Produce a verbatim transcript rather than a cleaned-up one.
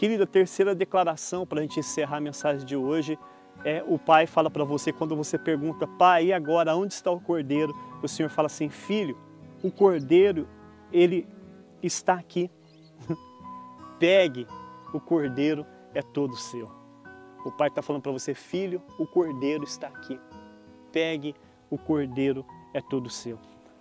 Querida, a terceira declaração para a gente encerrar a mensagem de hoje é o pai fala para você, quando você pergunta, pai, e agora, onde está o cordeiro? O Senhor fala assim, filho, o cordeiro, ele está aqui. Pegue, o cordeiro é todo seu. O pai está falando para você, filho, o cordeiro está aqui. Pegue, o cordeiro é todo seu.